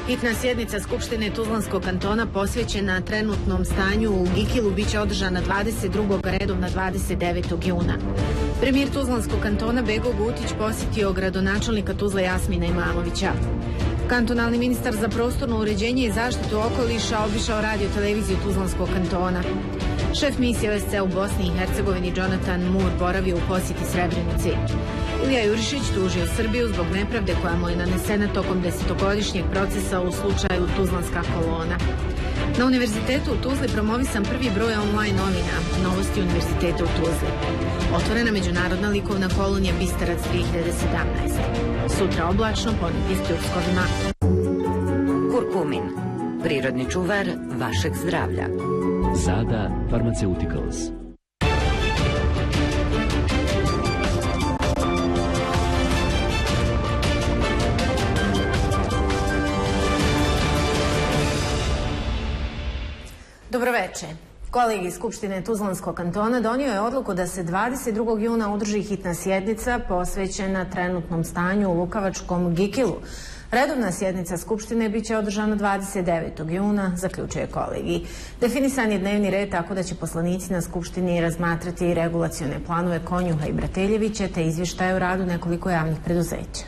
Hitna sjednica Skupštine Tuzlanskog kantona posvećena trenutnom stanju u Gikilu biće održana 22. redovna 29. juna. Premijer Tuzlanskog kantona Bego Gutić posjetio gradonačelnika Tuzle Jasmina Imamovića. Kantonalni ministar za prostorno uređenje i zaštitu okoliša obišao radio-televiziju Tuzlanskog kantona. Šef misije OSCE u Bosni i Hercegovini Jonathan Moore boravio u posjeti Srebrenici. Ilija Jurišić tužio Srbiju zbog nepravde koja mu je nanesena tokom 10-godišnjeg procesa u slučaju Tuzlanska kolona. Na univerzitetu u Tuzli promovisan prvi broj online novina, Novosti univerziteta u Tuzli. Otvorena međunarodna likovna kolonija Bistarac 2017. Sutra oblačno, ponegdje s pljuskovima. Kurkumin, prirodni čuvar vašeg zdravlja. Sada Pharmaceuticals. Dobroveče. Kolegij Skupštine Tuzlanskog kantona donio je odluku da se 22. juna održi hitna sjednica posvećena trenutnom stanju u Lukavačkom Gikilu. Redovna sjednica Skupštine biće održana 29. juna, zaključuje kolegij. Definisan je dnevni red tako da će poslanici na Skupštini razmatrati i regulacione planove Konjuha i Brateljevića te izvještaje o radu nekoliko javnih preduzeća.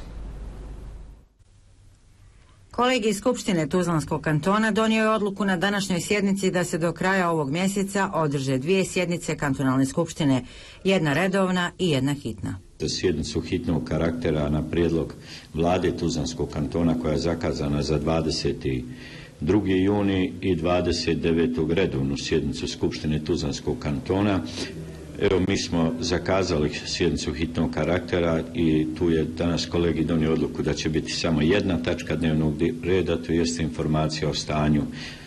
Kolegij Skupštine Tuzlanskog kantona donio je odluku na današnjoj sjednici da se do kraja ovog mjeseca održe 2 sjednice kantonalne skupštine, jedna redovna i jedna hitna. Za sjednicu hitnog karaktera na prijedlog vlade Tuzlanskog kantona koja je zakazana za 22. juni i 29. redovnu sjednicu Skupštine Tuzlanskog kantona. Evo, mi smo zakazali sjednicu hitnog karaktera i tu je danas kolegi donio odluku da će biti samo jedna tačka dnevnog reda, to jeste informacija o stanju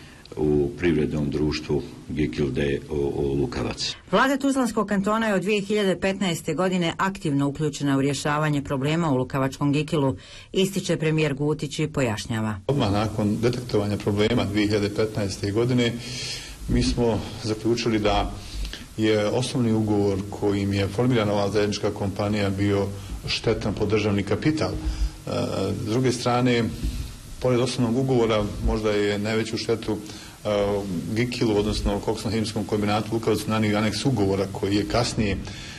u privrednom društvu Gikil d.o.o. Lukavac. Vlada Tuzlanskog kantona je od 2015. godine aktivno uključena u rješavanje problema u Lukavačkom Gikilu, ističe premijer Gutić i pojašnjava. Odmah nakon detektovanja problema 2015. godine mi smo zaključili da je osnovni ugovor kojim je formirana ova zajednička kompanija bio štetan po državni kapital. S druge strane, pored osnovnog ugovora možda je najveću štetu Gikilu, odnosno koksno-hemijskom kombinatu Lukavac nanio aneks ugovora koji je kasnije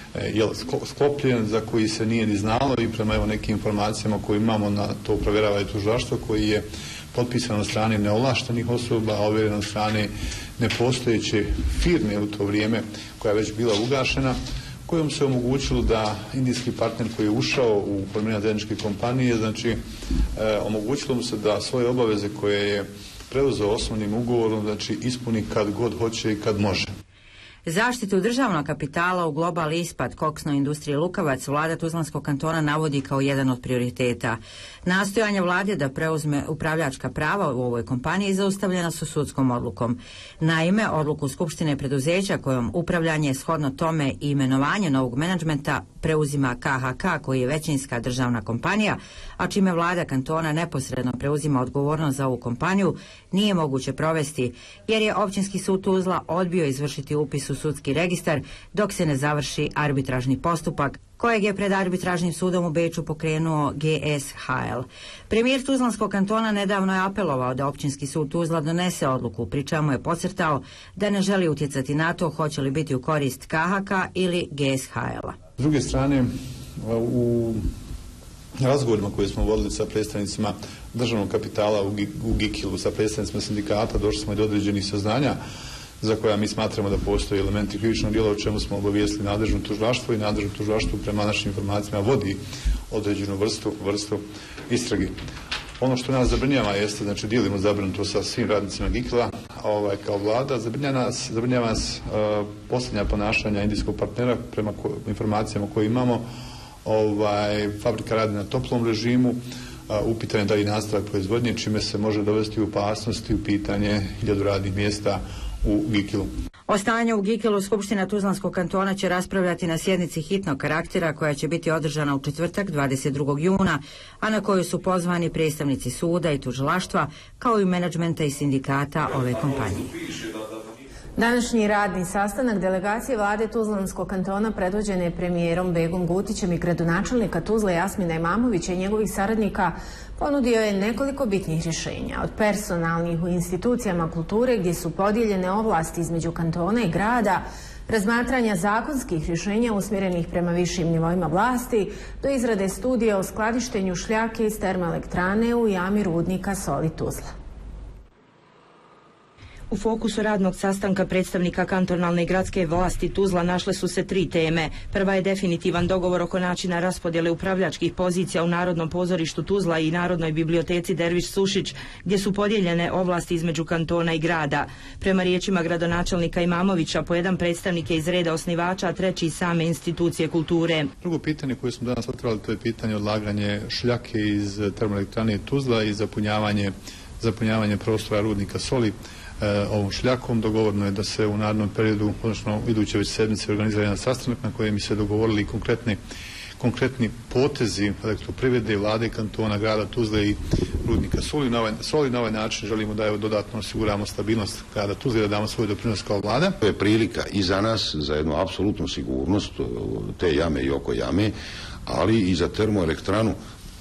sklopljen, za koji se nije ni znalo i prema nekim informacijama koje imamo, na to provjerava i tužilaštvo, koji je potpisan od strane neovlaštenih osoba, a ovjeren od strane nepostojeće firme u to vrijeme koja je već bila ugašena, kojom se omogućilo da indijski partner koji je ušao u formiranje zajedničke kompanije, znači omogućilo mu se da svoje obaveze koje je preuzeo osnovnim ugovorom, znači ispuni kad god hoće i kad može. Zaštitu državnog kapitala u global ispad koksnoj industriji Lukavac vlada Tuzlanskog kantona navodi kao jedan od prioriteta. Nastojanja vlade da preuzme upravljačka prava u ovoj kompaniji zaustavljena su sudskom odlukom. Naime, odluku Skupštine preduzeća kojom upravljanje shodno tome i imenovanje novog menadžmenta preuzima KHK koji je većinska državna kompanija, a čime vlada kantona neposredno preuzima odgovornost za ovu kompaniju, nije moguće provesti jer je Općinski sud Tuzla odbio izvršiti upis u sudski registar dok se ne završi arbitražni postupak kojeg je pred arbitražnim sudom u Beču pokrenuo GSHL. Premijer Tuzlanskog kantona nedavno je apelovao da Općinski sud Tuzla donese odluku, pri čemu je podcrtao da ne želi utjecati na to hoće li biti u korist KHK ili GSHL-a. S druge strane, u razgovorima koje smo vodili sa predstavnicima državnog kapitala u Gikilu, sa predstavnicima sindikata, došli smo i do određenih saznanja za koja mi smatramo da postoje elementi krivičnog djela, o čemu smo obavijestili nadležno tužilaštvo i nadležno tužilaštvo prema našim informacijama vodi određenu vrstu istrage. Ono što nas zabrinjava jeste, znači dijelimo zabrinutost sa svim radnicima Gikila, kao vlada, zabrinjava nas posljednja ponašanja indijskog partnera prema informacijama koje imamo. Fabrika radi na toplom režimu, upitan je da i nastavak proizvodnje, čime se može dovesti u opasnost i u pitanje 1000 radnih mjesta u Gikilu. O stanju u Gikilu Skupština Tuzlanskog kantona će raspravljati na sjednici hitnog karaktera koja će biti održana u četvrtak 22. juna, a na koju su pozvani predstavnici suda i tužilaštva kao i menadžmenta i sindikata ove kompanije. Današnji radni sastanak delegacije vlade Tuzlanskog kantona predvođene premijerom Begom Gutićem i gradonačelnika Tuzle Jasmina Imamovića i njegovih saradnika ponudio je nekoliko bitnih rješenja. Od personalnih u institucijama kulture gdje su podijeljene ovlasti između kantona i grada, razmatranja zakonskih rješenja usmjerenih prema višim nivoima vlasti, do izrade studija o skladištenju šljake iz termoelektrane u jami rudnika Soli Tuzla. U fokusu radnog sastanka predstavnika kantonalne i gradske vlasti Tuzla našle su se 3 teme. Prva je definitivan dogovor oko načina raspodjele upravljačkih pozicija u Narodnom pozorištu Tuzla i Narodnoj biblioteci Derviš Sušić, gdje su podijeljene ovlasti između kantona i grada. Prema riječima gradonačelnika Imamovića, po jedan predstavnik je iz reda osnivača, a treći iz same institucije kulture. Drugo pitanje koje smo danas otvorili, to je pitanje odlaganje šljake iz termoelektrane Tuzla i zapunjavanje prostora rudnika Soli ovom šljakom. Dogovoreno je da se u narednom periodu, odnosno iduće već sedmice, organizira jedan sastanak na kojem bi se dogovorili konkretni potezi elektroprivrede, vlade, kantona, grada Tuzle i rudnika Soli. Na ovaj način želimo da dodatno osiguramo stabilnost grada Tuzle i da damo svoj doprinos kao vlada. To je prilika i za nas, za jednu apsolutnu sigurnost te jame i oko jame, ali i za termoelektranu,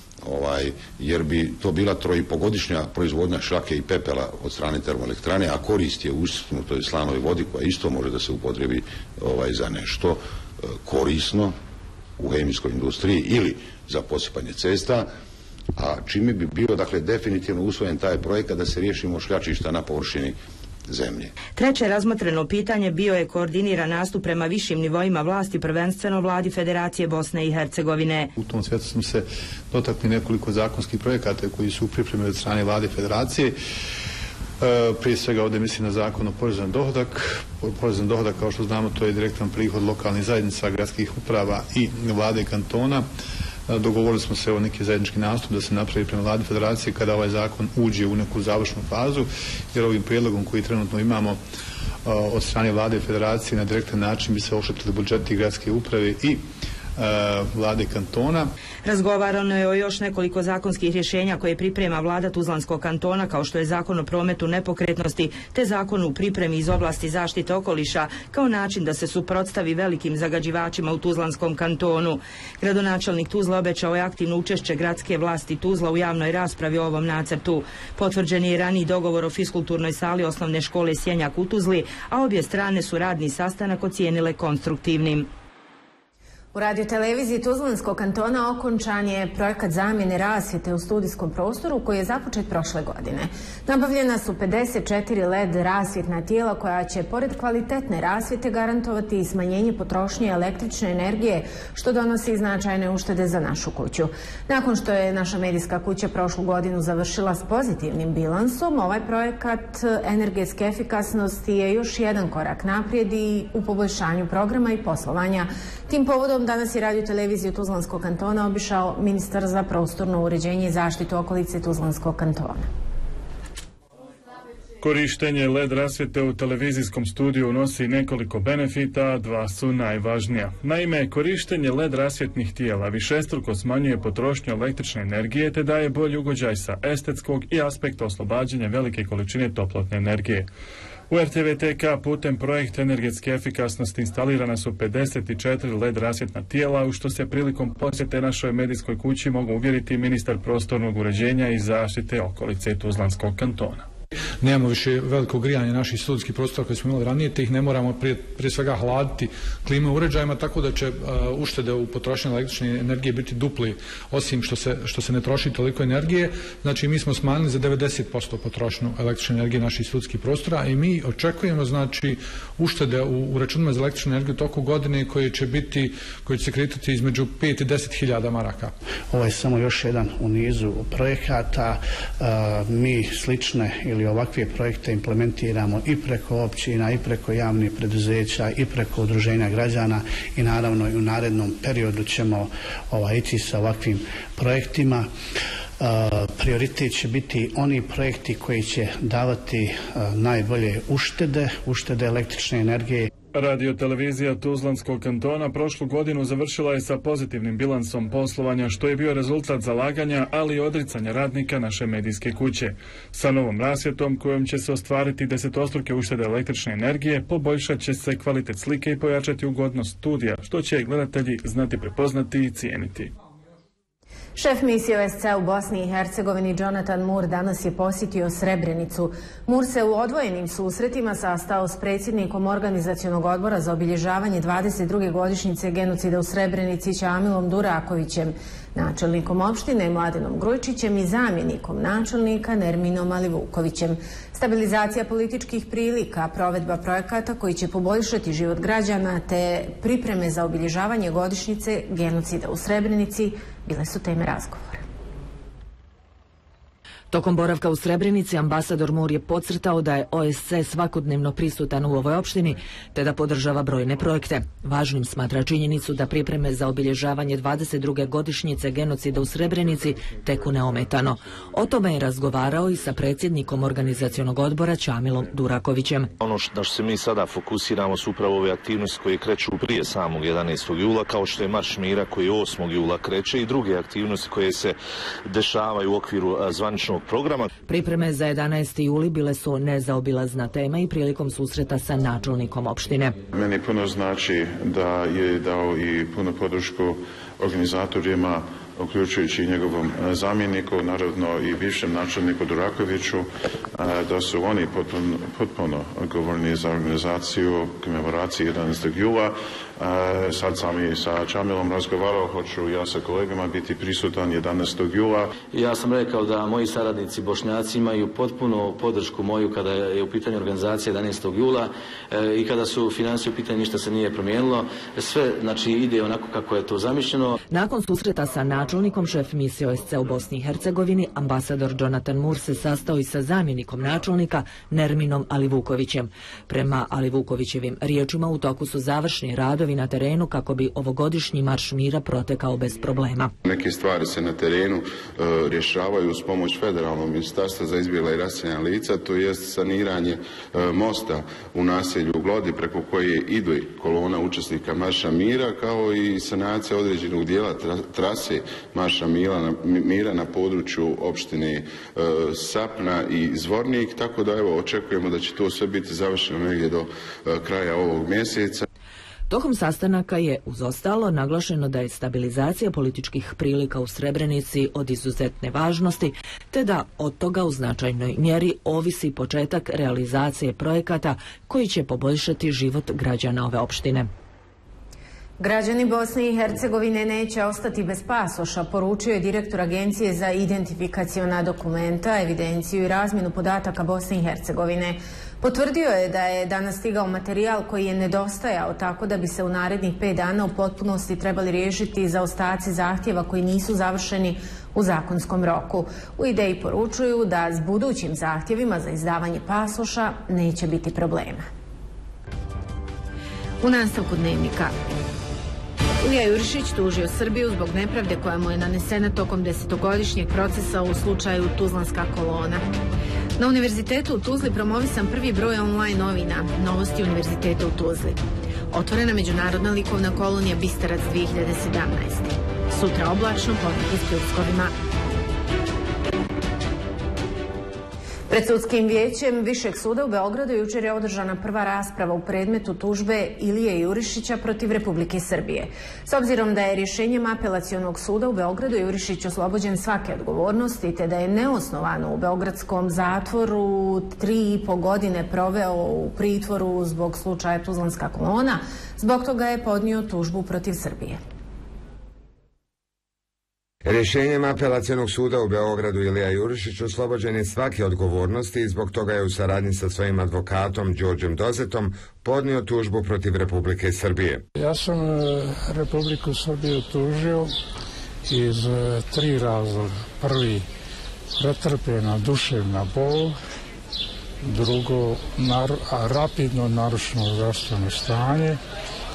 jer bi to bila 3,5-godišnja proizvodnja šljake i pepela od strane termoelektrane, a korist je u usisnutoj slanoj vodi koja isto može da se upotrebi za nešto korisno u hemijskoj industriji ili za posipanje cesta, a čime bi bio definitivno usvojen taj projekat da se riješimo šljačišta na površini zemlje. Treće razmotreno pitanje bio je koordiniran nastup prema višim nivoima vlasti, prvenstveno vladi Federacije Bosne i Hercegovine. U tom svijetu smo se dotakli nekoliko zakonskih projekata koji su u pripremi od strane vlade Federacije. Prije svega ovdje mislim na zakon o porezu na dohodak. Porez na dohodak, kao što znamo, to je direktan prihod lokalnih zajednica, gradskih uprava i vlade kantona. Dogovorili smo se o neki zajednički nastup da se napravi prema vladi Federacije kada ovaj zakon uđe u neku završnu fazu, jer ovim prijedlogom koji trenutno imamo od strane vlade Federacije na direktan način bi se oštetili budžeti gradske uprave i vlade kantona. Razgovarano je o još nekoliko zakonskih rješenja koje priprema vlada Tuzlanskog kantona, kao što je zakon o prometu nepokretnosti te zakon u pripremi iz oblasti zaštite okoliša, kao način da se suprotstavi velikim zagađivačima u Tuzlanskom kantonu. Gradonačelnik Tuzla obećao je aktivno učešće gradske vlasti Tuzla u javnoj raspravi o ovom nacrtu. Potvrđen je i raniji dogovor o fiskulturnoj sali osnovne škole Sjenjak u Tuzli, a obje strane su radni sastanak ocijenile konstruktivnim. U radioteleviziji Tuzlanskog kantona okončan je projekat zamjene rasvjete u studijskom prostoru koji je započet prošle godine. Nabavljena su 54 LED rasvjetna tijela koja će pored kvalitetne rasvjete garantovati i smanjenje potrošnje električne energije, što donosi značajne uštede za našu kuću. Nakon što je naša medijska kuća prošlu godinu završila s pozitivnim bilansom, ovaj projekat energetske efikasnosti je još jedan korak naprijed i u poboljšanju programa i poslovanja. Tim povodom danas je radioteleviziju Tuzlanskog kantona obišao ministar za prostorno uređenje i zaštitu okolice Tuzlanskog kantona. Korištenje LED rasvjete u televizijskom studiju nosi nekoliko benefita, a dva su najvažnija. Naime, korištenje LED rasvjetnih tijela višestruko smanjuje potrošnju električne energije te daje bolji ugođaj sa estetskog i aspekta oslobađanja velike količine toplotne energije. U RTVTK putem projekta energetske efikasnosti instalirana su 54 LED rasvjetna tijela, u što se prilikom posjete našoj medijskoj kući mogu uvjeriti ministar prostornog uređenja i zaštite okolice Tuzlanskog kantona. Nemamo više veliko grijanje naših studijskih prostora koje smo imali ranije, te ih ne moramo prije svega hladiti klima uređajima, tako da će uštede u potrošnji električne energije biti dupli, osim što se ne troši toliko energije. Znači mi smo smanjili za 90% potrošnju električne energije naših studijskih prostora i mi očekujemo uštede u računima za električnu energiju toku godine koje će se kretati između 5 i 10 hiljada maraka. Ovo je samo još jedan u nizu projekata. Mi slične ili ovakve projekte implementiramo i preko općina, i preko javnih preduzeća, i preko udruženja građana i naravno i u narednom periodu ćemo ići sa ovakvim projektima. Prioritet će biti oni projekti koji će davati najbolje uštede električne energije. Radio-televizija Tuzlanskog kantona prošlu godinu završila je sa pozitivnim bilansom poslovanja, što je bio rezultat zalaganja, ali i odricanja radnika naše medijske kuće. Sa novom rasvjetom kojom će se ostvariti desetostruke uštede električne energije, poboljšat će se kvalitet slike i pojačati ugodnost studija, što će gledatelji znati prepoznati i cijeniti. Šef misije OSCE u Bosni i Hercegovini Jonathan Moore danas je posjetio Srebrenicu. Moore se u odvojenim susretima sastao s predsjednikom Organizacionog odbora za obilježavanje 22. godišnjice genocida u Srebrenici Čamilom Durakovićem, načelnikom opštine Mladenom Grujčićem i zamjenikom načelnika Nerminom Alivukovićem. Stabilizacija političkih prilika, provedba projekata koji će poboljšati život građana te pripreme za obilježavanje godišnjice genocida u Srebrenici bile su teme razgovora. Tokom boravka u Srebrenici ambasador Moore je podcrtao da je OSCE svakodnevno prisutan u ovoj opštini te da podržava brojne projekte. Važnim smatra činjenicu da pripreme za obilježavanje 22. godišnjice genocida u Srebrenici teku neometano. O tome je razgovarao i sa predsjednikom Organizacionog odbora Čamilom Durakovićem. Ono na što se mi sada fokusiramo su upravo ove aktivnosti koje kreću prije samog 11. jula, kao što je Marš mira koji 8. jula kreće i druge aktivnosti koje se dešavaju u okviru zvaničnog programa. Pripreme za 11. juli bile su nezaobilazna tema i prilikom susreta sa načelnikom opštine. Meni puno znači da je dao i puno podršku organizatorima, uključujući i njegovom zamjeniku, naravno i bivšem načelniku Durakoviću, da su oni potpuno odgovorni za organizaciju komemoracije 11. jula. Sad sam i sa Čamilom razgovarao, hoću ja sa kolegama biti prisutan 11. jula. Ja sam rekao da moji saradnici Bošnjaci imaju potpuno podršku moju kada je u pitanju organizacija 11. jula i kada su financije u pitanju, ništa se nije promijenilo. Sve znači ide onako kako je to zamišljeno. Nakon susreta sa načelnikom, šef misije OSCE u Bosni i Hercegovini, ambasador Jonathan Moore se sastao i sa zamjenikom načelnika Nerminom Alivukovićem. Prema Alivukovićevim riječima u toku su završni radovi na terenu kako bi ovogodišnji marš mira protekao bez problema. Neke stvari se na terenu rješavaju uz pomoć Federalnog ministarstva za izbjegla i raseljena lica, to jest saniranje mosta u naselju Glodi preko koje ide kolona učesnika marša mira, kao i sanacija određenog dijela trase marša mira na području opštine Sapna i Zvornik, tako da evo očekujemo da će to sve biti završeno negdje do kraja ovog mjeseca. Tokom sastanaka je uz ostalo naglašeno da je stabilizacija političkih prilika u Srebrenici od izuzetne važnosti, te da od toga u značajnoj mjeri ovisi početak realizacije projekata koji će poboljšati život građana ove opštine. Građani Bosne i Hercegovine neće ostati bez pasoša, poručio je direktor Agencije za identifikaciona dokumenta, evidenciju i razmjenu podataka Bosne i Hercegovine. Potvrdio je da je danas stigao materijal koji je nedostajao, tako da bi se u narednih 5 dana u potpunosti trebali riješiti zaostaci zahtjeva koji nisu završeni u zakonskom roku. U ideji poručuju da s budućim zahtjevima za izdavanje pasoša neće biti problema. U nastavku dnevnika. Ilija Jurišić tužio Srbiju zbog nepravde koja mu je nanesena tokom 10-godišnjeg procesa u slučaju Tuzlanska kolona. Na Univerzitetu u Tuzli promovisan prvi broj online novina, Novosti Univerziteta u Tuzli. Otvorena međunarodna likovna kolonija Bistarac 2017. Sutra oblačno, poneki s pljuskovima. Pred sudskim vijećem Višeg suda u Beogradu jučer je održana prva rasprava u predmetu tužbe Ilije Jurišića protiv Republike Srbije. S obzirom da je rješenjem apelacionog suda u Beogradu Jurišić oslobođen svake odgovornosti te da je neosnovano u beogradskom zatvoru 3,5 godine proveo u pritvoru zbog slučaja Tuzlanska kolona, zbog toga je podnio tužbu protiv Srbije. Rješenjem apelacionog suda u Beogradu Ilija Jurišić oslobođen je svake odgovornosti i zbog toga je u saradnji sa svojim advokatom Đorđem Dozetom podnio tužbu protiv Republike Srbije. Ja sam Republiku Srbiju tužio iz 3 razloga. Prvi, pretrpljena duševna bol. Drugo, rapidno narušeno zdravstveno stanje.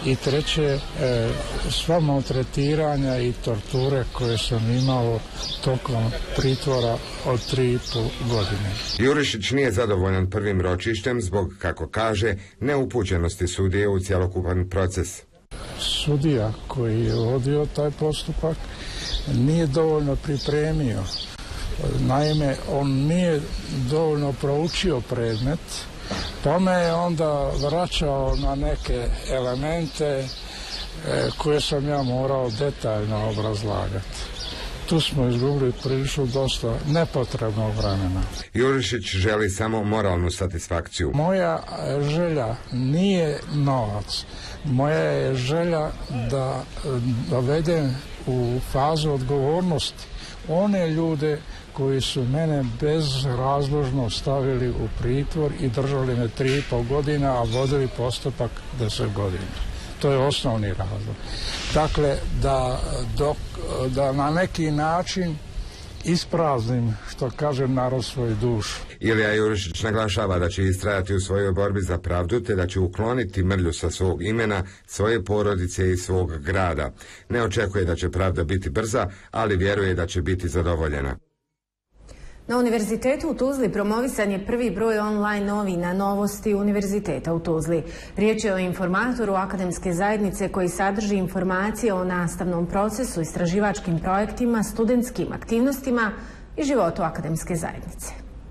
I treće, sva maltretiranja i torture koje sam imao tokom pritvora od 3,5 godine. Jurišić nije zadovoljan prvim ročištem zbog, kako kaže, neupućenosti sudije u cjelokupan proces. Sudija koji je vodio taj postupak nije dovoljno pripremio. Naime, on nije dovoljno proučio predmet, pa me je onda vraćao na neke elemente koje sam ja morao detaljno obrazlagati. Tu smo izgubili prilično dosta nepotrebnog vremena. Jurišić želi samo moralnu satisfakciju. Moja želja nije novac. Moja je želja da dovedem u fazu odgovornosti one ljude koji su mene bezrazložno stavili u pritvor i držali me 3,5 godina, a vodili postupak 10 godina. To je osnovni razlog. Dakle, da na neki način ispraznim, što kaže narod, svoju dušu. Ilija Jurišić naglašava da će istrajati u svojoj borbi za pravdu, te da će ukloniti mrlju sa svog imena, svoje porodice i svog grada. Ne očekuje da će pravda biti brza, ali vjeruje da će biti zadovoljena. Na Univerzitetu u Tuzli promovisan je prvi broj online novina Novosti Univerziteta u Tuzli. Riječ je o informatoru akademske zajednice koji sadrži informacije o nastavnom procesu, istraživačkim projektima, studentskim aktivnostima i životu akademske zajednice.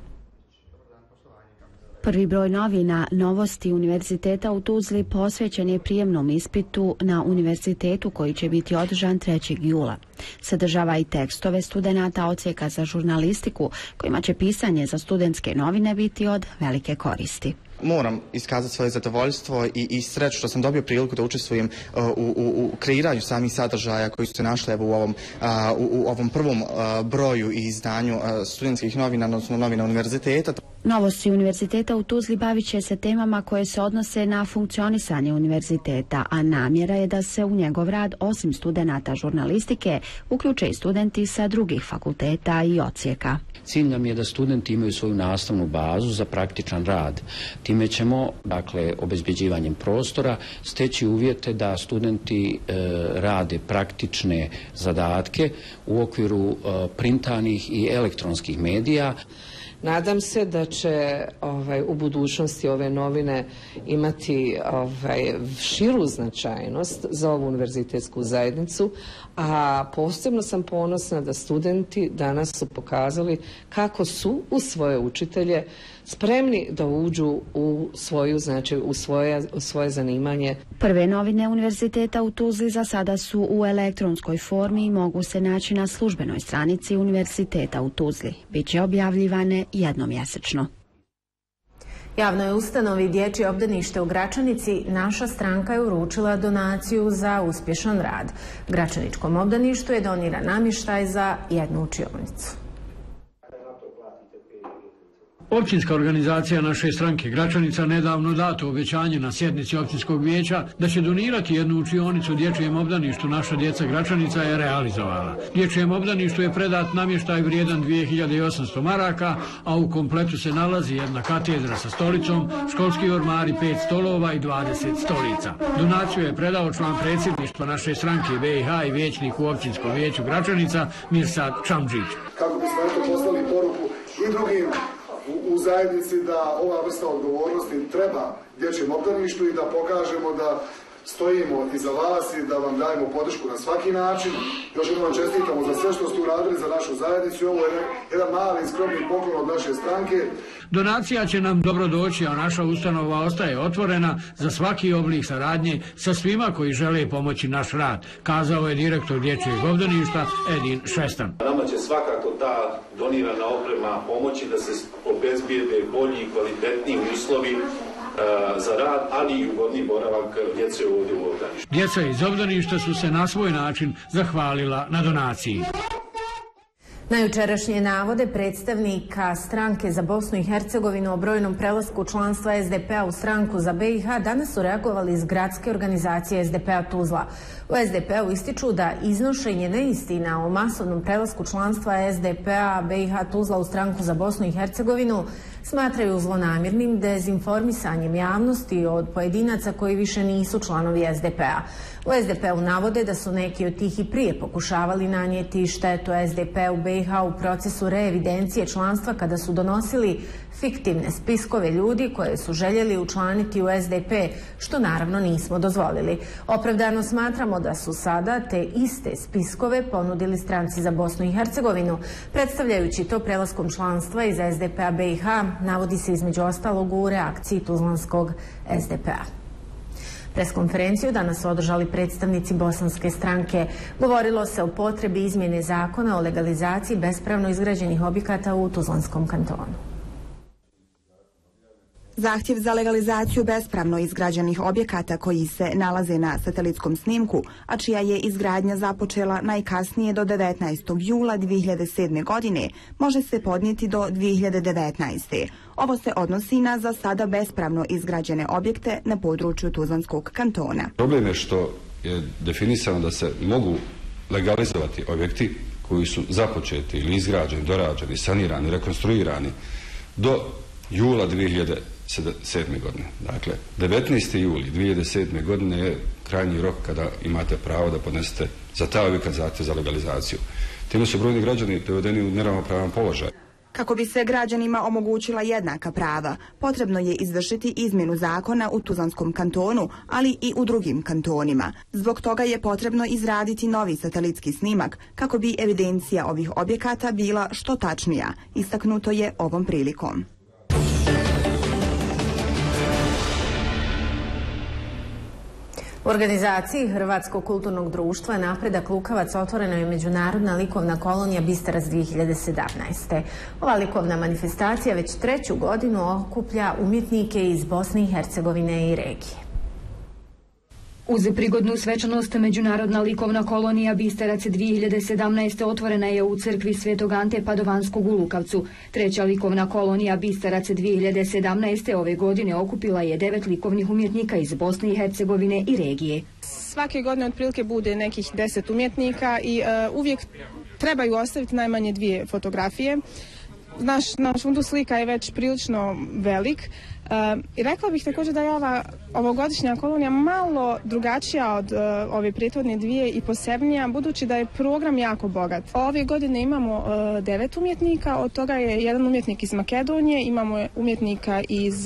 Prvi broj novina Novosti Univerziteta u Tuzli posvećen je prijemnom ispitu na univerzitetu koji će biti održan 3. jula. Sadržava i tekstove studenata odsjeka za žurnalistiku kojima će pisanje za studentske novine biti od velike koristi. Moram iskazati svoje zadovoljstvo i sreću što sam dobio priliku da učestvujem u kreiranju samih sadržaja koji su se našli u ovom prvom broju i izdanju studentskih novina, odnosno novina univerziteta. Novosti Univerziteta u Tuzli bavit će se temama koje se odnose na funkcionisanje univerziteta, a namjera je da se u njegov rad, osim studenata žurnalistike, uključe i studenti sa drugih fakulteta i odsjeka. Cilj nam je da studenti imaju svoju nastavnu bazu za praktičan rad. Time ćemo, dakle, obezbeđivanjem prostora steći uvjete da studenti rade praktične zadatke u okviru printanih i elektronskih medija. Nadam se da će u budućnosti ove novine imati širu značajnost za ovu univerzitetsku zajednicu, a posebno sam ponosna da studenti danas su pokazali kako su u svoje učitelje spremni da uđu u svoje zanimanje. Prve novine Univerziteta u Tuzli za sada su u elektronskoj formi i mogu se naći na službenoj stranici Univerziteta u Tuzli. Biće objavljivane jednomjesečno. Javnoj ustanovi Dječje obdanište u Gračanici naša stranka je uručila donaciju za uspješan rad. Gračaničkom obdaništu je doniran namještaj za jednu učionicu. Općinska organizacija naše stranke Gračanica nedavno dato obećanje na sjednici općinskog vijeća da će donirati jednu učionicu Dječjem obdaništu Naša djeca Gračanica je realizovala. Dječjem obdaništu je predat namještaj vrijedan 2800 maraka, a u kompletu se nalazi jedna katedra sa stolicom, školski ormari, 5 stolova i 20 stolica. Donaciju je predao član predsjedništva naše stranke BiH i vijećnik u općinskom vijeću Gračanica Mirsad Čamdžić. Kako bismo eto poslali poruku i drugim u zajednici da ova vrsta odgovornosti treba dječjem obdaništu i da pokažemo da stojimo iza vas i da vam dajemo podršku na svaki način. Još jednom vam čestitamo za sve što ste uradili za našu zajednicu i ovo je jedan mali skromni poklon od naše stranke. Donacija će nam dobro doći, a naša ustanova ostaje otvorena za svaki oblik saradnje sa svima koji žele pomoći naš rad, kazao je direktor Dječjeg obdaništa Edin Šestan. Nama će svakako ta donirana oprema pomoći da se obezbijede bolji i kvalitetniji uslovi za rad, ali i ugodni boravak djece ovdje u obdaništu. Djeca iz obdaništa su se na svoj način zahvalila na donaciji. Na jučerašnje navode predstavnika stranke za Bosnu i Hercegovinu o brojnom prelasku članstva SDP-a u stranku za BiH danas su reagovali iz gradske organizacije SDP-a Tuzla. U SDP-u ističu da iznošenje neistina o masovnom prelasku članstva SDP-a BiH Tuzla u stranku za Bosnu i Hercegovinu smatraju zlonamirnim dezinformisanjem javnosti od pojedinaca koji više nisu članovi SDP-a. U SDP-u navode da su neki od tih i prije pokušavali nanijeti štetu SDP-u BiH u procesu reevidencije članstva kada su donosili fiktivne spiskove ljudi koje su željeli učlaniti u SDP, što naravno nismo dozvolili. Opravdano smatramo da su sada te iste spiskove ponudili stranci za Bosnu i Hercegovinu, predstavljajući to prelaskom članstva iz SDP-a BiH, navodi se između ostalog u reakciji tuzlanskog SDP-a. Preskonferenciju danas su održali predstavnici bosanske stranke. Govorilo se o potrebi izmjene zakona o legalizaciji bespravno izgrađenih objekata u Tuzlanskom kantonu. Zahtjev za legalizaciju bespravno izgrađenih objekata koji se nalaze na satelitskom snimku, a čija je izgradnja započela najkasnije do 19. jula 2007. godine, može se podnijeti do 2019. Ovo se odnosi na za sada bespravno izgrađene objekte na području Tuzlanskog kantona. Problem je što je definisano da se mogu legalizovati objekti koji su započeti ili izgrađeni, dorađeni, sanirani, rekonstruirani do jula 2007. godine. Dakle, 19. juli 2007. godine je krajnji rok kada imate pravo da podnesete za taj objekat zahtjev za legalizaciju. Time su brojni građani dovedeni u neravnopravan položaj. Kako bi se građanima omogućila jednaka prava, potrebno je izvršiti izmjenu zakona u Tuzlanskom kantonu, ali i u drugim kantonima. Zbog toga je potrebno izraditi novi satelitski snimak kako bi evidencija ovih objekata bila što tačnija, istaknuto je ovom prilikom. U organizaciji Hrvatskog kulturnog društva Napredak Lukavac otvorena je međunarodna likovna kolonija Bistarac 2017. Ova likovna manifestacija već 3. godinu okuplja umjetnike iz Bosne i Hercegovine i regije. Uz prigodnu svečanost Međunarodna likovna kolonija Bistarac 2017. otvorena je u crkvi Svetog Ante Padovanskog u Lukavcu. Treća likovna kolonija Bistarac 2017. ove godine okupila je 9 likovnih umjetnika iz Bosne i Hercegovine i regije. Svake godine otprilike bude nekih 10 umjetnika i uvijek trebaju ostaviti najmanje 2 fotografije. Naš fundus slika je već prilično velik. I rekla bih također da je ova ovogodišnja kolonija malo drugačija od ove prethodne 2 i posebnija, budući da je program jako bogat. Ove godine imamo 9 umjetnika, od toga je jedan umjetnik iz Makedonije, imamo umjetnika iz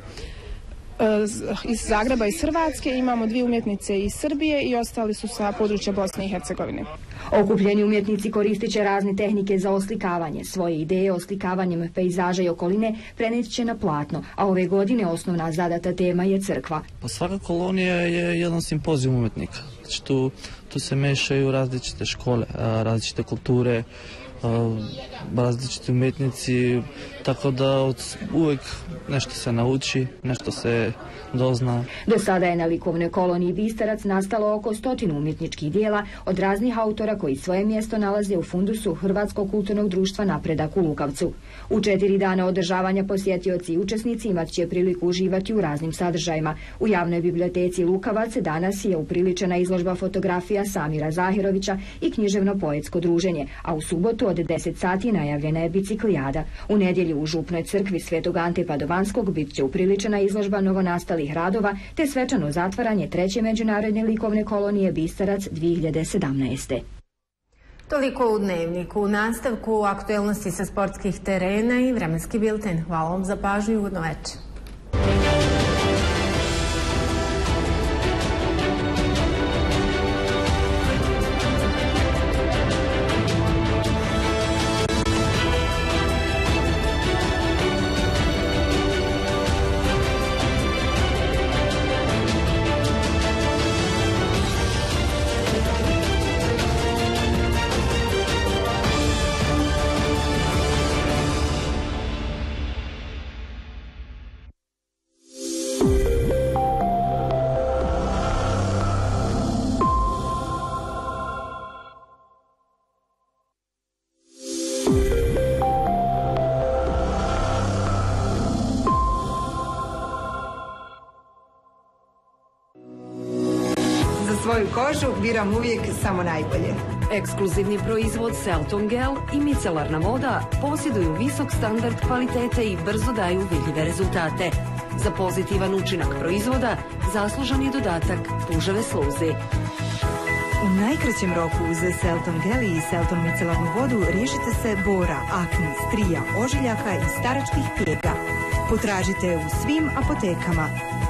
Zagreba, iz Hrvatske, imamo 2 umjetnice iz Srbije i ostali su sa područja Bosne i Hercegovine. Okupljeni umjetnici koristit će razne tehnike za oslikavanje. Svoje ideje oslikavanjem pejzaža i okoline prenijet će na platno, a ove godine osnovna zadata tema je crkva. Pa svaka kolonija je jedan simpozijum umjetnika. Znači tu se mešaju različite škole, različite kulture, različiti umjetnici, tako da uvijek nešto se nauči, nešto se dozna. Do sada je na likovnoj koloniji Bistarac nastalo oko 100 umjetničkih dijela od raznih autora koji svoje mjesto nalaze u fundusu Hrvatskog kulturnog društva Napredak u Lukavcu. U 4 dana održavanja posjetioci i učesnici imat će priliku uživati u raznim sadržajima. U javnoj biblioteci Lukavac danas je upriličena izložba fotografija Samira Zahirovića i književno-poetsko druženje, a u subotu od 10 sati najavljena je biciklijada. U nedjelju u župnoj crkvi Svetog Ante Padovanskog bit će upriličena izložba novonastalih radova te svečano zatvaranje 3. međunarodne likovne kolonije Bistarac 2017. Toliko u Dnevniku. U nastavku aktuelnosti sa sportskih terena i vremenski bilten. Hvala vam za pažnju i ugodno večer. svoju kožu biram uvijek samo najbolje. Ekskluzivni proizvod Selton Gel i micelarna voda posjeduju visok standard kvalitete i brzo daju vidljive rezultate. Za pozitivan učinak proizvoda zaslužan je dodatak puževe sluzi. U najkraćem roku uz Selton Gel i Selton micelarnu vodu riješite se bora, akni, strija, ožiljaka i staračkih prijega. Potražite u svim apotekama.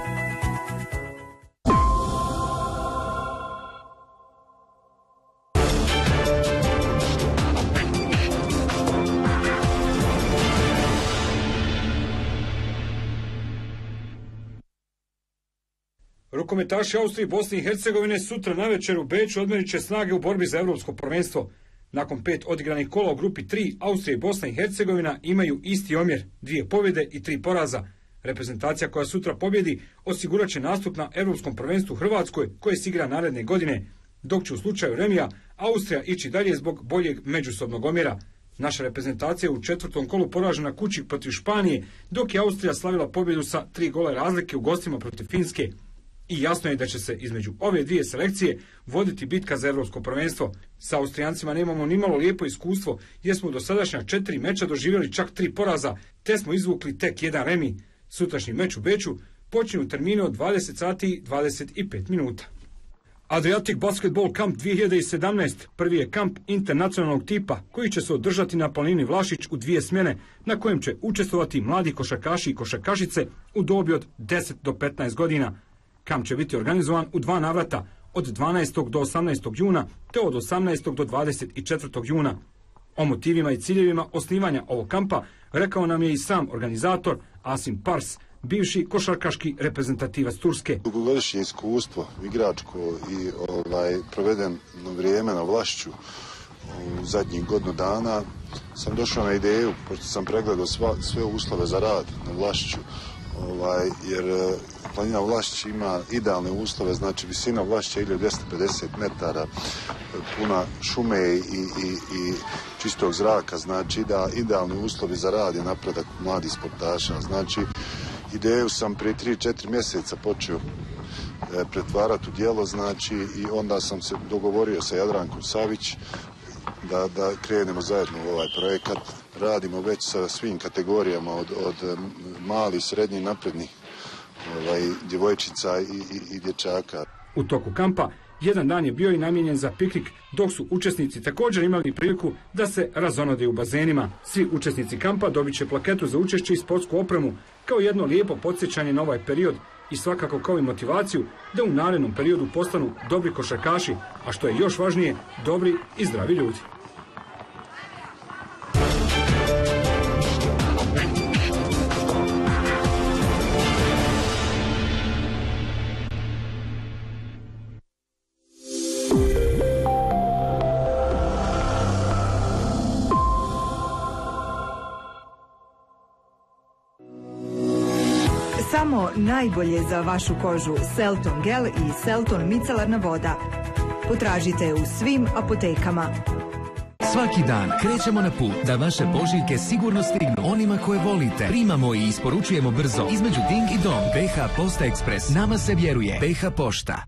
Rukometaši Austrije i Bosne i Hercegovine sutra navečer u Beču odmerit će snage u borbi za europsko prvenstvo. Nakon 5 odigranih kola u grupi 3, Austrija i Bosna i Hercegovina imaju isti omjer, 2 pobjede i 3 poraza. Reprezentacija koja sutra pobjedi osigurat će nastup na europskom prvenstvu Hrvatskoj, koje se igra naredne godine, dok će u slučaju remija Austrija ići dalje zbog boljeg međusobnog omjera. Naša reprezentacija je u 4. kolu poražena kući protiv Španije, dok je Austrija slavila pobjedu sa 3 gola razlike u gostima protiv Finske. I jasno je da će se između ove dvije selekcije voditi bitka za europsko prvenstvo. Sa Austrijancima nemamo nimalo lijepo iskustvo, jer smo u dosadašnja 4 meča doživjeli čak 3 poraza, te smo izvukli tek 1 remi. Sutrašnji meč u Beču počinje u terminu od 20 sati i 25 minuta. Adriatic Basketball Camp 2017 prvi je kamp internacionalnog tipa koji će se održati na planini Vlašić u 2 smjene, na kojem će učestvovati mladi košarkaši i košarkašice u dobi od 10 do 15 godina. Kamp će biti organizovan u 2 navrata, od 12. do 18. juna te od 18. do 24. juna. O motivima i ciljevima osnivanja ovog kampa rekao nam je i sam organizator Asim Pars, bivši košarkaški reprezentativac Turske. Dugogodišnje iskustvo igračko i provedeno vrijeme na Vlašću u zadnjih godinu dana sam došao na ideju, pošto sam pregledao sve uslove za rad na Vlašću, jer planina Vlašć ima idealne uslove, znači visina Vlašća je 1250 metara, puna šume i čistog zraka, znači da idealni uslovi za rad je napredak mladih sportaša. Znači, ideju sam prije 3-4 mjeseca počeo pretvarati u djelo, znači, i onda sam se dogovorio sa Jadrankom Savić da krenemo zajedno u ovaj projekat. Radimo već sa svim kategorijama od malih, srednjih, naprednih djevojčica i dječaka. U toku kampa jedan dan je bio i namijenjen za piknik, dok su učesnici također imali priliku da se razonode u bazenima. Svi učesnici kampa dobit će plaketu za učešće i sportsku opremu, kao jedno lijepo podsjećanje na ovaj period i svakako kao i motivaciju da u narednom periodu postanu dobri košarkaši, a što je još važnije, dobri i zdravi ljudi. Samo najbolje za vašu kožu Selton Gel i Selton micelarna voda. Potražite u svim apotekama. Svaki dan krećemo na put da vaše pošiljke sigurno stignu onima koje volite. Primamo i isporučujemo brzo između Ding i Dong. BH Pošta Ekspres. Nama se vjeruje. BH Pošta.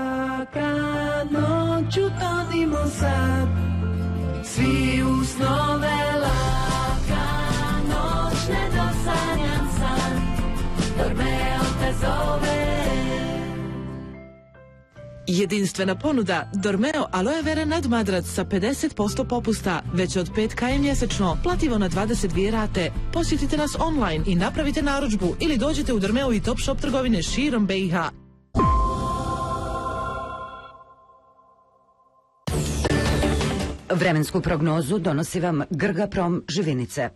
Noću tonimo sad, svi u snove laka, noć nedosanjan san, Dormeo te zove. Jedinstvena ponuda Dormeo Aloe Vera nadmadrac sa 50% popusta, već od 5 mjesečno, plativo na 22 rate. Posjetite nas online i napravite narudžbu ili dođite u Dormeo i Top Shop trgovine širom BiH. Vremensku prognozu donosi vam Grgaprom Živinice.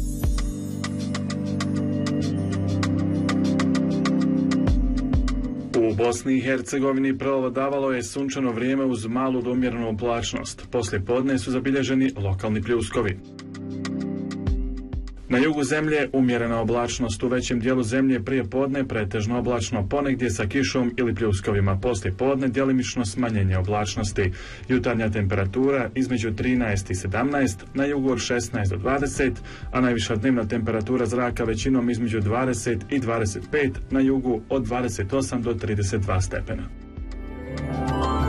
U Bosni i Hercegovini prevladavalo je sunčano vrijeme uz malu do umjerenu oblačnost. Poslije podne su zabilježeni lokalni pljuskovi. Na jugu zemlje umjerena oblačnost, u većem dijelu zemlje prije podne pretežno oblačno, ponegdje sa kišom ili pljuskovima. Poslije podne djelimično smanjenje oblačnosti. Jutarnja temperatura između 13 i 17, na jugu od 16 do 20, a najviša dnevna temperatura zraka većinom između 20 i 25, na jugu od 28 do 32 stepena.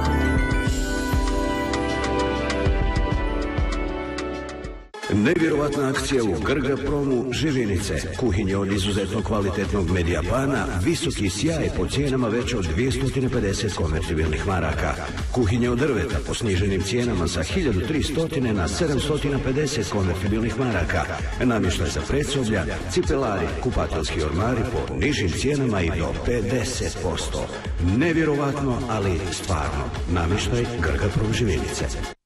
Nevjerovatna akcija u Grga Promu Živinice. Kuhinje od izuzetno kvalitetnog medijapana, visoki sjaj po cijenama već od 250 konvertibilnih maraka. Kuhinje od drveta po sniženim cijenama sa 1300 na 750 konvertibilnih maraka. Namještaj za predsoblja, cipelari, kupateljski ormari po nižim cijenama i do 50%. Nevjerovatno, ali stvarno. Namještaj Grga Prom Živinice.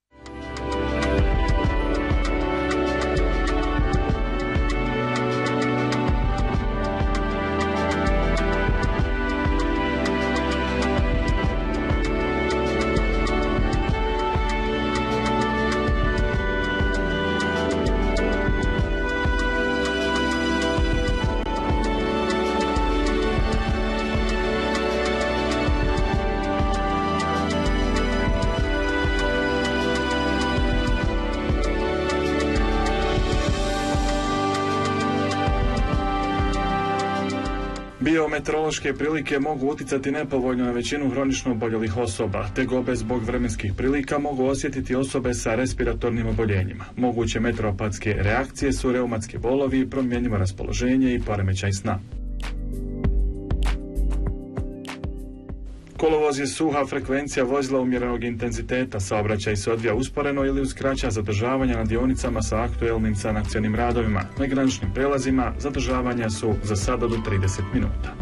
Biometeorološke prilike mogu utjecati nepovoljno na većinu hronično oboljelih osoba. Tegobe zbog vremenskih prilika mogu osjetiti osobe sa respiratornim oboljenjima. Moguće meteoropatske reakcije su reumatski bolovi, promjenjivo raspoloženje i poremećaj sna. Kolovoz je suha frekvencija vozila umjerenog intenziteta. Saobraćaj se odvija usporeno ili uz kraća zadržavanja na dionicama sa aktuelnim sanacionim radovima. Na graničnim prelazima zadržavanja su za sada do 30 minuta.